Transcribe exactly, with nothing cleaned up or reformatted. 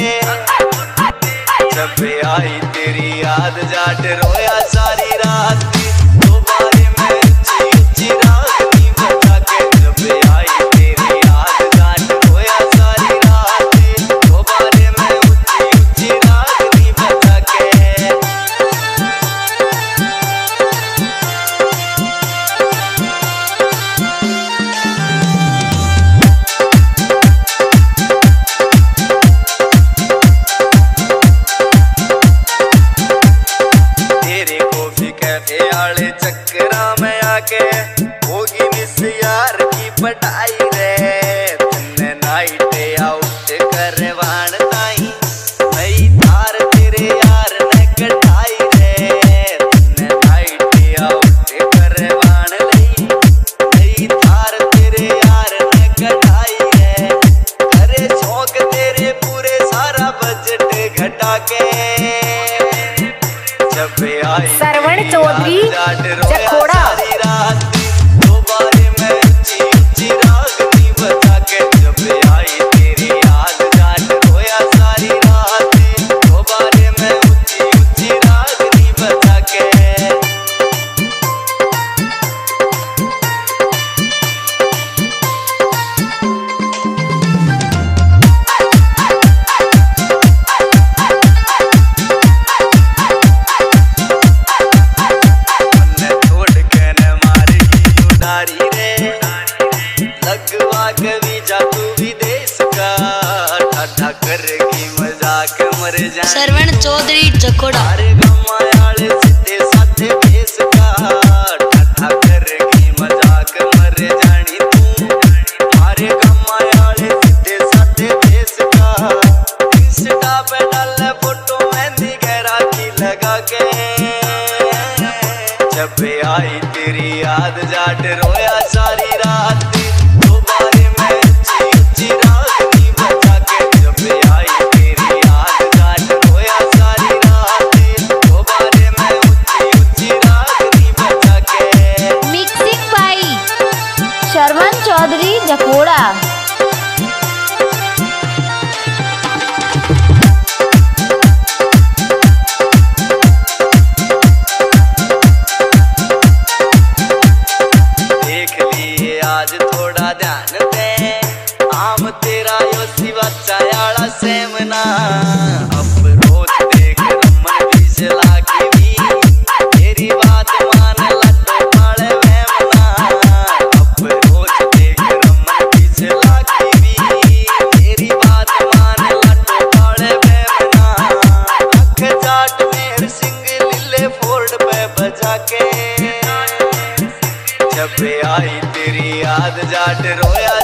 जब आई तेरी याद जाट रोया सारी रात दोबारे मैं ऊंची ऊंची रागनी बजा के। जब आई तेरी याद जाट रोया सारी रात दोबारे मैं ऊंची ऊंची रागनी बजा के। चक्करा में आके होगी मिस यार की पटाई रे। तुमने नाइट आउट करवान ताई नई तार तेरे यार ने कटाई रे। तुमने नाइट आउट करवान लई नई तार तेरे यार ने कटाई रे। अरे शौक तेरे पूरे सारा बजट घटा के। जब आई सरवण चौधरी जखोड़ा दोबारे मैं ऊंची ऊंची रागनी बजा के। जब आई तेरी याद जाट रोया सारी रात दोबारे मैं ऊंची ऊंची रागनी बजा के। लगवा कभी जा तू विदेश का ठाठा करेगी मजाक मर जाए। सरवण चौधरी जखोड़ा गमायाले सीधे साधे भेस का ठाठा करेगी मजाक मर जानी तू। मारे गमायाले सीधे साधे भेस का इंस्टा पे डाले फोटो मेहंदी गहरा की लगा के। जब आई तेरी याद जाट रोया सारी रात दोबारे मैं ऊंची ऊंची रागनी बजा के। जब आई तेरी याद जाट रोया सारी रात दोबारे मैं ऊंची ऊंची रागनी बजा के। Mixing by Sarvan Chaudhary Jakhoda. आज थोड़ा ध्यान दे आम तेरा यो सिवा चायाला सेमना। अब रोज देख रमन भी चला के भी तेरी बात मान लड्डू पाले वेमना। अब रोज देख रमन भी चला के भी तेरी बात मान लड्डू पाले वेमना। अख जाट मेहर सिंह लीले फोर्ड पे बजा के। जब आई तेरी याद जाट रोया